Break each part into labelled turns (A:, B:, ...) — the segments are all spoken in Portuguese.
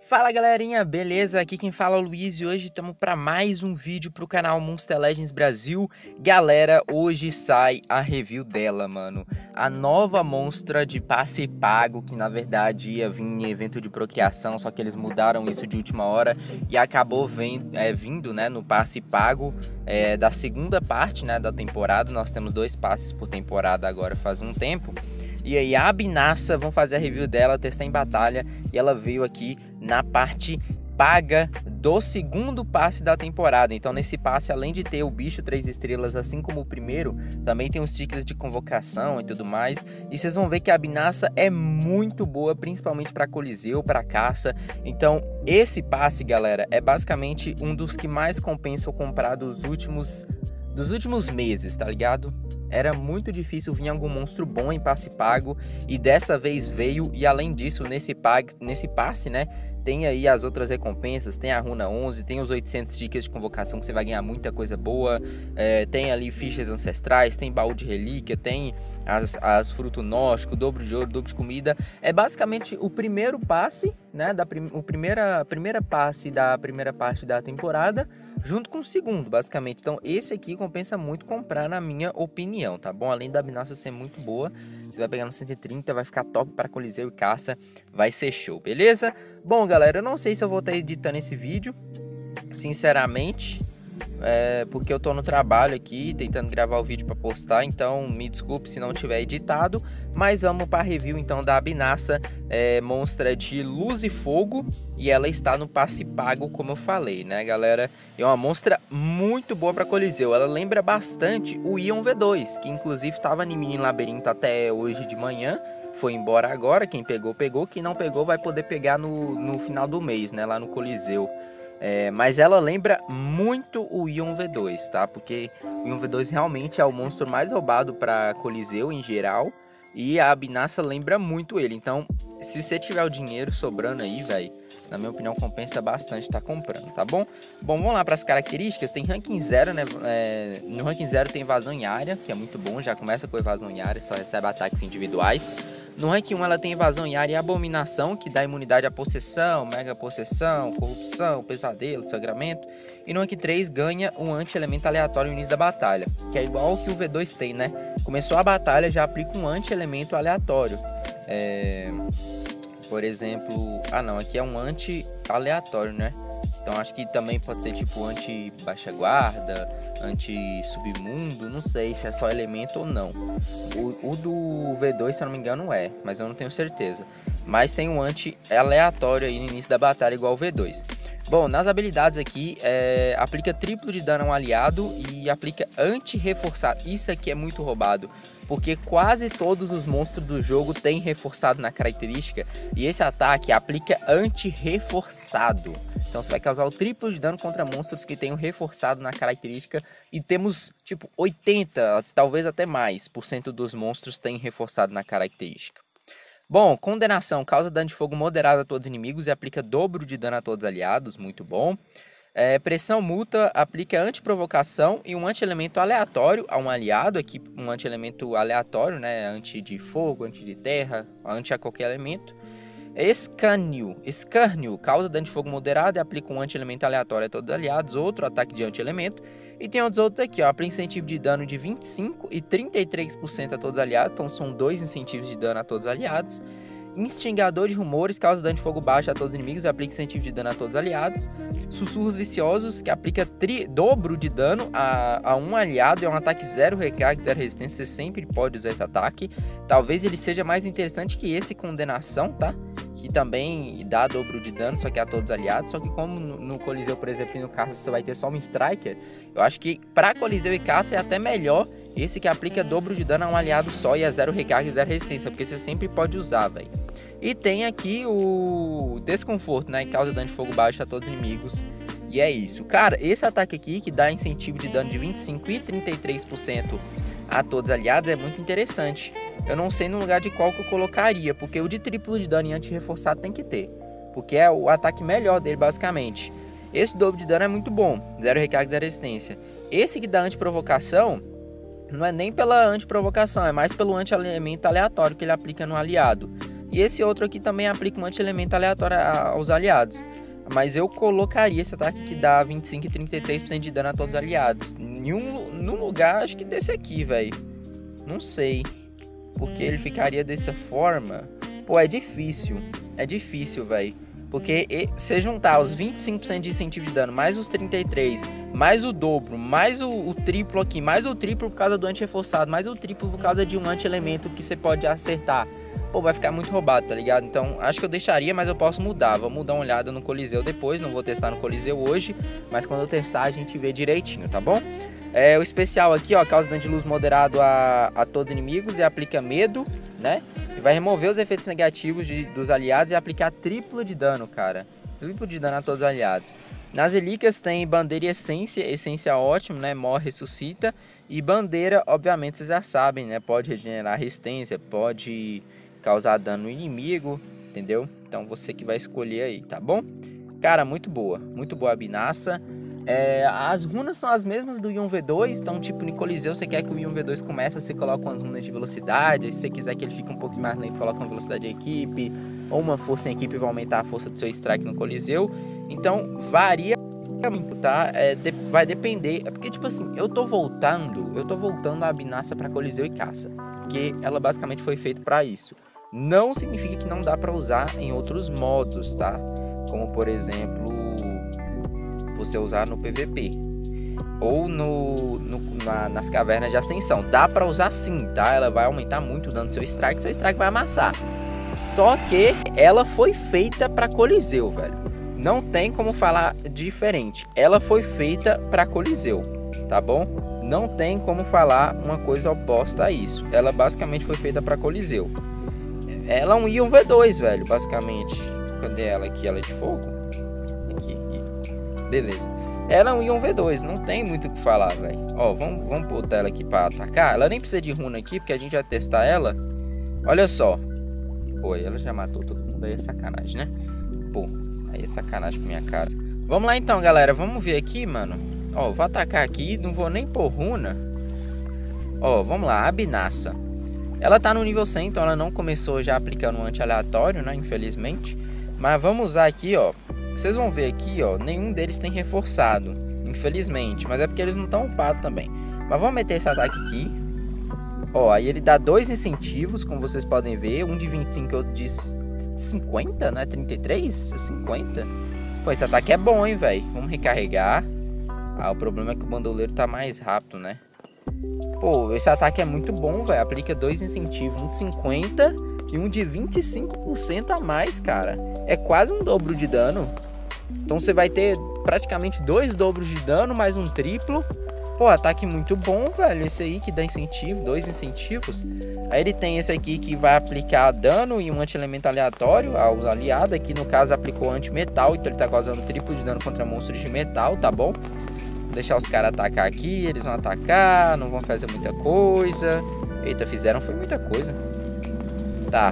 A: Fala galerinha, beleza? Aqui quem fala é o Luiz e hoje estamos para mais um vídeo pro canal Monster Legends Brasil. Galera, hoje sai a review dela, mano. A nova monstra de passe pago, que na verdade ia vir em evento de procriação, só que eles mudaram isso de última hora e acabou vindo, né, no passe pago da segunda parte, né, da temporada. Nós temos 2 passes por temporada agora faz um tempo. E aí a Abinassa, vamos fazer a review dela, testar em batalha. E ela veio aqui na parte paga do segundo passe da temporada. Então nesse passe, além de ter o bicho 3 estrelas, assim como o primeiro, também tem os tickets de convocação e tudo mais. E vocês vão ver que a Abinassa é muito boa, principalmente para coliseu, para caça. Então esse passe, galera, é basicamente um dos que mais compensa eu comprar dos últimos meses, tá ligado? Era muito difícil vir algum monstro bom em passe pago e dessa vez veio. E além disso, nesse passe, né, tem aí as outras recompensas, tem a runa 11, tem os 800 tickets de convocação que você vai ganhar muita coisa boa, tem ali fichas ancestrais, tem baú de relíquia, tem as fruto gnóstico, dobro de ouro, dobro de comida. É basicamente o primeiro passe, né, primeira passe da primeira parte da temporada, junto com o segundo, basicamente. Então esse aqui compensa muito comprar, na minha opinião, tá bom? Além da Abinassa ser muito boa, você vai pegar no 130, vai ficar top para coliseu e caça, vai ser show, beleza? Bom, galera, eu não sei se eu vou estar editando esse vídeo, sinceramente, porque eu tô no trabalho aqui, tentando gravar o vídeo para postar, então me desculpe se não tiver editado, mas vamos para a review então da Abinassa, monstra de luz e fogo, e ela está no passe pago, como eu falei, né, galera? É uma monstra muito boa para coliseu, ela lembra bastante o Ion V2, que inclusive estava em mini labirinto até hoje de manhã. Foi embora agora, quem pegou, pegou. Quem não pegou vai poder pegar no final do mês, né, lá no Coliseu. Mas ela lembra muito o Ion V2, tá? Porque o Ion V2 realmente é o monstro mais roubado para Coliseu em geral. E a Abinassa lembra muito ele. Então, se você tiver o dinheiro sobrando aí, velho, na minha opinião, compensa bastante estar comprando, tá bom? Bom, vamos lá para as características. Tem ranking 0, né? No ranking 0 tem evasão em área, que é muito bom. Já começa com evasão em área, só recebe ataques individuais. No rank 1 ela tem evasão em área e abominação, que dá imunidade à possessão, mega possessão, corrupção, pesadelo, sangramento. E no rank 3 ganha um anti-elemento aleatório no início da batalha, que é igual ao que o V2 tem, né? Começou a batalha, já aplica um anti-elemento aleatório. Por exemplo... Ah não, aqui é um anti-aleatório, né? Então acho que também pode ser tipo anti-baixa guarda, anti-submundo, não sei se é só elemento ou não. O do V2, se eu não me engano, mas eu não tenho certeza. Mas tem um anti-aleatório aí no início da batalha, igual o V2. Bom, nas habilidades aqui, aplica triplo de dano a um aliado e aplica anti-reforçado. Isso aqui é muito roubado, porque quase todos os monstros do jogo têm reforçado na característica. E esse ataque aplica anti-reforçado. Então você vai causar o triplo de dano contra monstros que tenham reforçado na característica. E temos tipo 80, talvez até mais, por cento dos monstros têm reforçado na característica. Bom, condenação causa dano de fogo moderado a todos os inimigos e aplica dobro de dano a todos os aliados, muito bom. Pressão mútua aplica anti-provocação e um anti-elemento aleatório a um aliado, aqui um anti-elemento aleatório, né, anti de fogo, anti de terra, anti a qualquer elemento. Escárnio causa dano de fogo moderado e aplica um anti-elemento aleatório a todos os aliados, outro ataque de anti-elemento. E tem outros aqui, ó, aplica incentivo de dano de 25% e 33% a todos os aliados, então são 2 incentivos de dano a todos os aliados. Instigador de rumores causa dano de fogo baixo a todos os inimigos e aplica incentivo de dano a todos os aliados. Sussurros viciosos, que aplica dobro de dano a um aliado, é um ataque 0 recarga, 0 resistência, você sempre pode usar esse ataque. Talvez ele seja mais interessante que esse condenação, tá? Que também dá dobro de dano, só que a todos os aliados. Só que como no Coliseu, por exemplo, e no Caça você vai ter só um Striker, eu acho que para Coliseu e Caça é até melhor esse que aplica dobro de dano a um aliado só e é 0 recarga e 0 resistência, porque você sempre pode usar, velho. E tem aqui o desconforto, né, que causa dano de fogo baixo a todos os inimigos. E é isso. Cara, esse ataque aqui, que dá incentivo de dano de 25% e 33% a todos os aliados, é muito interessante. Eu não sei no lugar de qual que eu colocaria, porque o de triplo de dano e anti-reforçado tem que ter, porque é o ataque melhor dele, basicamente. Esse dobro de dano é muito bom, 0 recarga, 0 resistência. Esse que dá anti-provocação, não é nem pela anti-provocação, é mais pelo anti-elemento aleatório que ele aplica no aliado. E esse outro aqui também aplica um anti-elemento aleatório aos aliados. Mas eu colocaria esse ataque que dá 25 e 33% de dano a todos os aliados. Num lugar, acho que desse aqui, velho. Não sei. Porque ele ficaria dessa forma. Pô, é difícil. É difícil, velho. Porque se juntar os 25% de incentivo de dano, mais os 33%, mais o dobro, mais o triplo aqui, mais o triplo por causa do anti-reforçado, mais o triplo por causa de um anti-elemento que você pode acertar. Pô, vai ficar muito roubado, tá ligado? Então, acho que eu deixaria, mas eu posso mudar. Vamos dar uma olhada no Coliseu depois. Não vou testar no Coliseu hoje, mas quando eu testar a gente vê direitinho, tá bom? O especial aqui, ó, causa dano de luz moderado a todos os inimigos e aplica medo, né? E vai remover os efeitos negativos dos aliados e aplicar triplo de dano, cara. Triplo de dano a todos os aliados. Nas relíquias tem bandeira e essência. Essência ótimo, né? Morre, ressuscita. E bandeira, obviamente, vocês já sabem, né? Pode regenerar resistência, pode causar dano no inimigo, entendeu? Então você que vai escolher aí, tá bom? Cara, muito boa a Abinassa. As runas são as mesmas do Ion V2, então tipo no Coliseu você quer que o Ion V2 comece, você coloca umas runas de velocidade, se você quiser que ele fique um pouquinho mais lento, coloca uma velocidade de equipe, ou uma força em equipe para aumentar a força do seu strike no Coliseu. Então varia muito, tá? Vai depender, porque tipo assim, eu tô voltando a Abinassa para Coliseu e Caça, porque ela basicamente foi feita para isso. Não significa que não dá para usar em outros modos, tá? Como por exemplo, você usar no PVP ou nas cavernas de ascensão. Dá para usar sim, tá? Ela vai aumentar muito o dano do seu strike vai amassar. Só que ela foi feita para Coliseu, velho. Não tem como falar diferente. Ela foi feita para Coliseu, tá bom? Não tem como falar uma coisa oposta a isso. Ela basicamente foi feita para Coliseu. Ela é um Ion V2, velho, basicamente. Cadê ela aqui? Ela é de fogo? Aqui. Beleza. Ela é um Ion V2, não tem muito o que falar, velho. Ó, vamos botar ela aqui pra atacar. Ela nem precisa de runa aqui, porque a gente vai testar ela. Olha só. Pô, ela já matou todo mundo, aí é sacanagem, né? Pô, aí é sacanagem com minha cara. Vamos lá então, galera. Vamos ver aqui, mano. Ó, vou atacar aqui, não vou nem pôr runa. Ó, vamos lá, Abinassa. Ela tá no nível 100, então ela não começou já aplicando um anti-aleatório, né? Infelizmente. Mas vamos usar aqui, ó. Vocês vão ver aqui, ó. Nenhum deles tem reforçado, infelizmente. Mas é porque eles não estão upados também. Mas vamos meter esse ataque aqui. Ó, aí ele dá 2 incentivos, como vocês podem ver. Um de 25 e outro de 50, não é 33? É 50. Pô, esse ataque é bom, hein, velho. Vamos recarregar. Ah, o problema é que o bandoleiro tá mais rápido, né? Pô, esse ataque é muito bom, velho. Aplica 2 incentivos, um de 50 e um de 25% a mais, cara. É quase um dobro de dano. Então você vai ter praticamente 2 dobros de dano, mais um triplo. Pô, ataque muito bom, velho. Esse aí que dá incentivo, 2 incentivos. Aí ele tem esse aqui que vai aplicar dano e um anti-elemento aleatório aos aliados. Aqui no caso aplicou anti-metal, então ele tá causando triplo de dano contra monstros de metal, tá bom? Deixar os caras atacar aqui, eles vão atacar, não vão fazer muita coisa. Eita, fizeram foi muita coisa. Tá.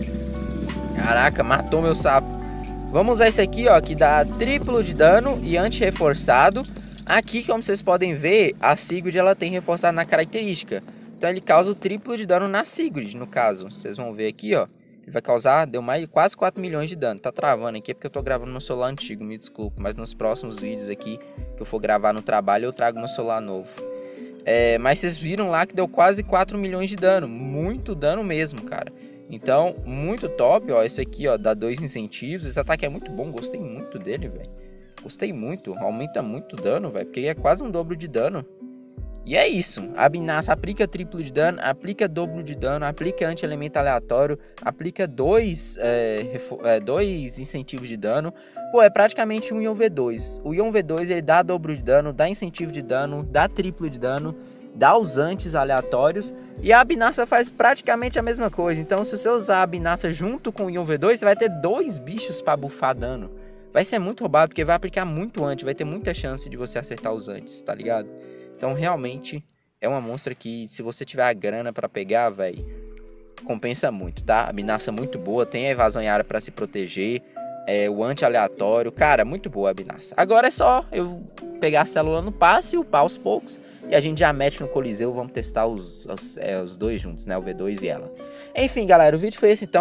A: Caraca, matou meu sapo. Vamos usar esse aqui, ó, que dá triplo de dano e anti-reforçado. Aqui, como vocês podem ver, a Sigurd ela tem reforçado na característica. Então ele causa o triplo de dano na Sigurd, no caso. Vocês vão ver aqui, ó. Ele vai causar, deu mais quase 4 milhões de dano. Tá travando aqui porque eu tô gravando no celular antigo, me desculpe. Mas nos próximos vídeos aqui que eu for gravar no trabalho, eu trago meu celular novo. Mas vocês viram lá que deu quase 4 milhões de dano. Muito dano mesmo, cara. Então, muito top, ó. Esse aqui, ó, dá 2 incentivos. Esse ataque é muito bom, gostei muito dele, velho. Gostei muito, aumenta muito dano, velho. Porque é quase um dobro de dano. E é isso, a Abinassa aplica triplo de dano, aplica dobro de dano, aplica anti-elemento aleatório, aplica 2 incentivos de dano. Pô, é praticamente um Ion V2. O Ion V2 ele dá dobro de dano, dá incentivo de dano, dá triplo de dano, dá os antes aleatórios. E a Abinassa faz praticamente a mesma coisa. Então se você usar a Abinassa junto com o Ion V2, você vai ter 2 bichos para buffar dano. Vai ser muito roubado porque vai aplicar muito anti, vai ter muita chance de você acertar os antes, tá ligado? Então, realmente, é uma monstra que, se você tiver a grana pra pegar, velho, compensa muito, tá? A Abinassa muito boa, tem a evasão em área pra se proteger, o anti-aleatório, cara, muito boa a Abinassa. Agora é só eu pegar a célula no passe e upar aos poucos, e a gente já mete no Coliseu, vamos testar os dois juntos, né? O V2 e ela. Enfim, galera, o vídeo foi esse, então.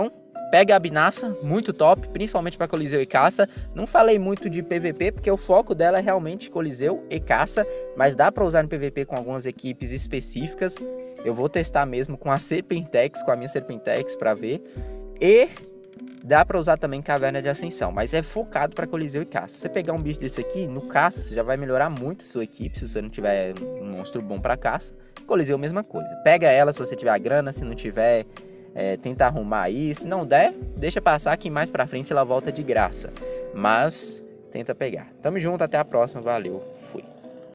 A: Pega a Abinassa, muito top, principalmente para Coliseu e Caça. Não falei muito de PVP, porque o foco dela é realmente Coliseu e Caça, mas dá para usar no PVP com algumas equipes específicas. Eu vou testar mesmo com a Serpentex, com a minha Serpentex para ver. E dá para usar também Caverna de Ascensão, mas é focado para Coliseu e Caça. Se você pegar um bicho desse aqui, no Caça, você já vai melhorar muito a sua equipe, se você não tiver um monstro bom para caça. Coliseu, mesma coisa. Pega ela se você tiver a grana, se não tiver, tenta arrumar aí. Se não der, deixa passar que mais pra frente ela volta de graça. Mas tenta pegar. Tamo junto, até a próxima, valeu, fui.